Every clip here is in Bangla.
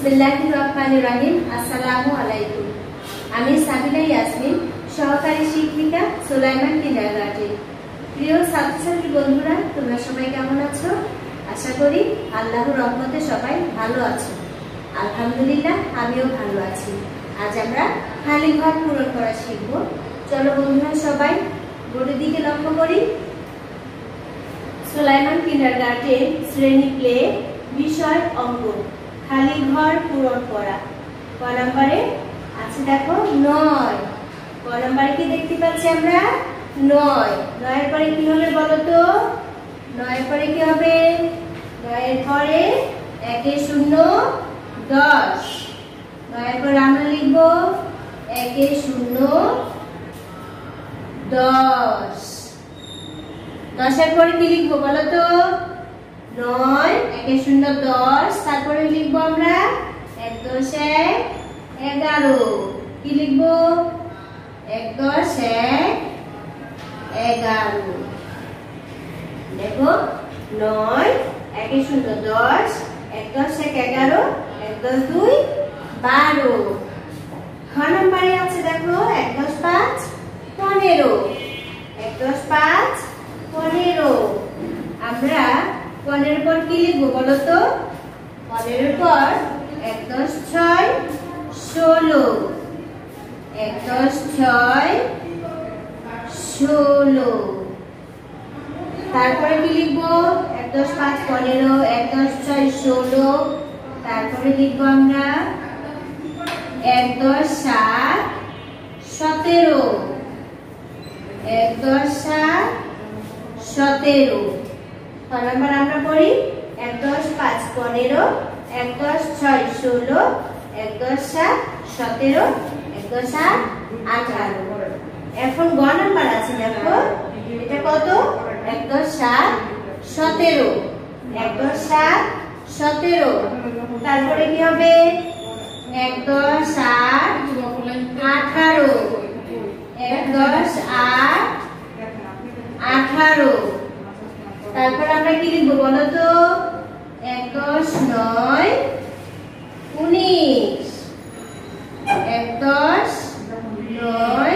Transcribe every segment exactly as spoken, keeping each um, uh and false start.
बिस्मिल्लाहिर्रहमानिर्रहीम। अस्सलामु आलाइकुम। আমি সাবিনা ইয়াসমিন, সহকারী শিক্ষিকা, সুলাইমান কিন্ডারগার্টেন। প্রিয় ছাত্রছাত্রী বন্ধুরা, তোমরা সবাই কেমন আছো? আশা করি আল্লাহর রহমতে সবাই ভালো আছো। আলহামদুলিল্লাহ, আমিও ভালো আছি। আজ আমরা খালি ঘর পূরণ করা শিখব। চলো বন্ধুরা, সবাই বোর্ডের দিকে লক্ষ্য করি। সুলাইমান কিন্ডারগার্টেন শ্রেণী প্লে, বিষয় অঙ্ক, খালি ঘর পূরণ করা। ক নম্বরে আছে দেখো নয়। ক নম্বরে কি দেখতে পাচ্ছি আমরা? নয়। নয়ের পরে কি হবে বলো তো? নয়ের পরে কি হবে? নয়ের পরে একে শূন্য দশ। নয়ের পরে আমরা লিখব একে শূন্য দশ। দশের পরে কি লিখবো বলো তো? নয় একে শূন্য দশ। তারপরে লিখবো আমরা এক দশ এক এগারো। কি লিখবো? এক দশ এক এগারো। দেখো নয় একে শূন্য দশ, এক দশ এক এগারো, এক দশ দুই বারো। খ নম্বরে আছে দেখো এক দশ পাঁচ পনেরো। এক দশ পাঁচ পনেরো। আমরা পনেরো পর কি লিখবো বলো তো? পনেরোর পর এক দশ ছয় ষোলো। এক দশ ছয় ষোলো। তারপরে কি লিখবো? এক দশ পাঁচ পনেরো, এক দশ ছয় ষোলো। তারপরে লিখবো আমরা এক দশ সাত সতেরো। এক দশ সাত সতেরো। ক নম্বর আমরা পড়ি এক দশ পাঁচ পনেরো, এক দশ ছয় ষোলো, এক দশ সাত সতেরো, এক দশ আট আঠারো। এখন গ নাম্বার আছে দেখো, এটা কত? এক দশ সাত সতেরো। এক দশ সাত সতেরো। তারপরে কি হবে? এক দশ আট আঠারো। এক দশ আট আঠারো। তারপর আমরা কি লিখবো বলো তো? এক দশ নয় উনিশ। এক দশ নয়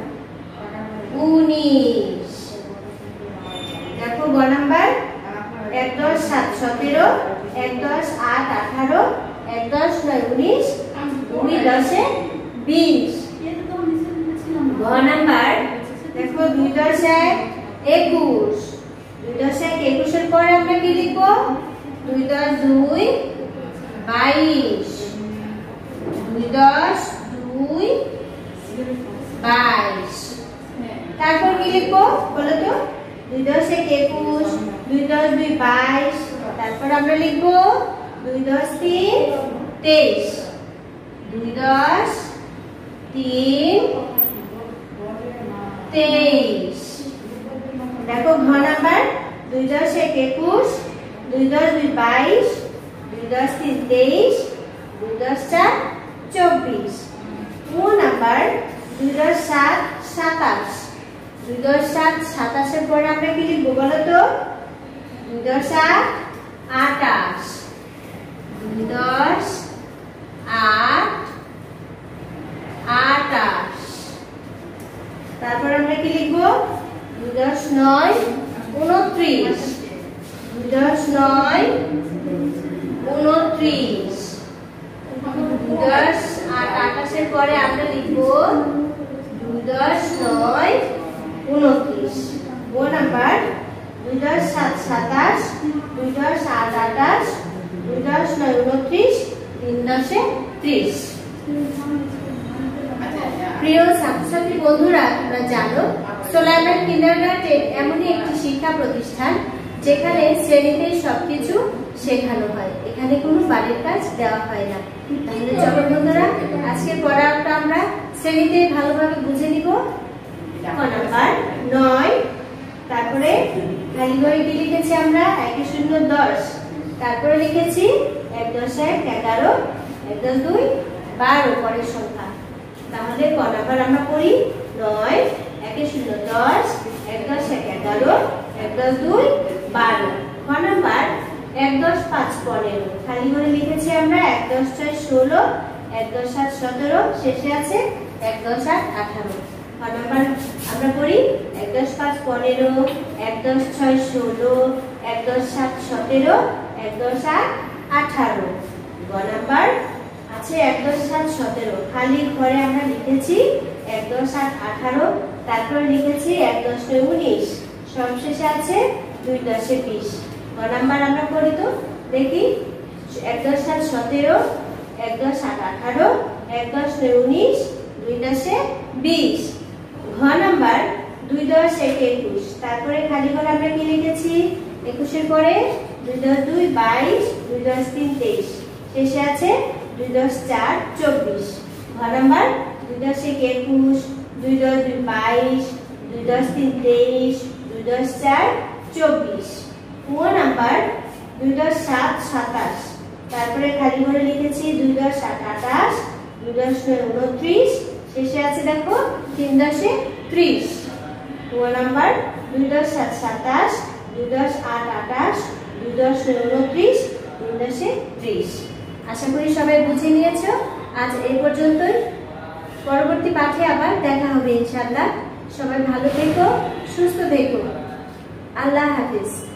উনিশ। দেখো গ নাম্বার এক দশ সাত সতেরো, এক দশ আট আঠারো, এক দশ নয় উনিশ, দুই দশে বিশ। গ নাম্বার দেখো দুই দশ এক একুশ। দুই দশ এক একুশের পরে আমরা কি লিখবো? দুই দশ দুই বাইশ। দুই দশ দুই বাইশ। তারপর কি লিখবো বলো তো? দুই দশ এক একুশ, দুই দশ দুই বাইশ। তারপর আমরা লিখবো দুই দশ তিন তেইশ। দুই দশ তিন তেইশ। দেখো ঘ নাম্বার দুই দশ এক একুশ, দুই দশ দুই বাইশ, দুই দশ তিন তেইশ, দুই দশ চার চব্বিশ। ও নাম্বার দুই দশ সাত সাতাশ। দুই দশ সাত সাতাশের পরে আমরা কি লিখবো বলো তো? দুই দশ আট আটাশ। দুই দশ আট আটাশ। তারপর আমরা কি লিখবো? দুই দশ নয় উনত্রিশ। দুই দশ নয় উনত্রিশ। দুই দশ আট আটাশের পরে আমরা লিখবো দুই দশ নয় উনত্রিশ। ও নাম্বার দুই দশ সাত সাতাশ, দুই দশ আট আটাশ, দুই দশ নয় উনত্রিশ, তিন দশে ত্রিশ। প্রিয় ছাত্রছাত্রী বন্ধুরা, তোমরা জানো সুলাইমান কিন্ডারগার্টেন এমনই একটি শিক্ষা প্রতিষ্ঠান যেখানে শ্রেণীতে সবকিছু শেখানো হয়। এখানে কোনো বাড়ির কাজ দেওয়া হয় না। তাহলে চলো বন্ধুরা, আজকের পড়াটা আমরা শ্রেণীতে ভালোভাবে বুঝে নিব। ক নাম্বার নয়। তারপরে খালি ঘরে কি লিখেছি আমরা? একে শূন্য দশ। তারপরে লিখেছি এক দশ এক এগারো, এক দশ দুই বারো পরের সংখ্যা। তাহলে ক নাম্বার আমরা পড়ি নয় একে শূন্য দশ, এক দশ এক এগারো, এক দশ দুই বারো। খ নাম্বার এক দশ পাঁচ পনেরো, খালি করে লিখেছি আমরা এক দশ ছয় ষোলো, এক দশ সাত সতেরো, শেষে আছে এক দশ আট আঠারো। নাম্বার আমরা করি এক দশ পাঁচ পনেরো, এক দশ ছয় ষোলো, এক দশ সাত সতেরো, এক দশ আট আঠারো। গ নাম্বার আছে এক দশ সাত সতেরো, খালি ঘরে আমরা লিখেছি এক দশ আট আঠারো, তারপর লিখেছি এক দশ নয় উনিশ, সবশেষে আছে দুই দশে বিশ। গ নাম্বার আমরা করি তো দেখি এক দশ সাত সতেরো, এক দশ আট আঠারো, এক দশ নয় উনিশ, দুই দশে বিশ। ঘ নাম্বার দুই দশ এক একুশ, তারপরে খালি ঘরে আমরা কি লিখেছি একুশের পরে দুই দশ দুই বাইশ, দুই দশ তিন তেইশ, শেষে আছে দুই দশ চার চব্বিশ। ঘ নাম্বার দুই দশ এক একুশ, দুই দশ দুই বাইশ, দুই দশ তিন তেইশ, দুই দশ চার চব্বিশ। ও নাম্বার দুই দশ সাত সাতাশ, তারপরে খালি ঘরে লিখেছি দুই দশ আট আঠাশ, দুই দশ নয় উনত্রিশ, শেষে আছে দেখো তিন দশে ত্রিশ। ও নাম্বার দুই দশ সাত সাতাশ, দুই দশ আট আঠাশ, দুই দশ নয় উনত্রিশ, তিন দশে ত্রিশ। আশা করি সবাই বুঝে নিয়েছো। আজ এই পর্যন্তই, পরবর্তী পাঠে আবার দেখা হবে ইনশাআল্লাহ। সবাই ভালো থেকো, সুস্থ থেকো। আল্লাহ হাফিজ।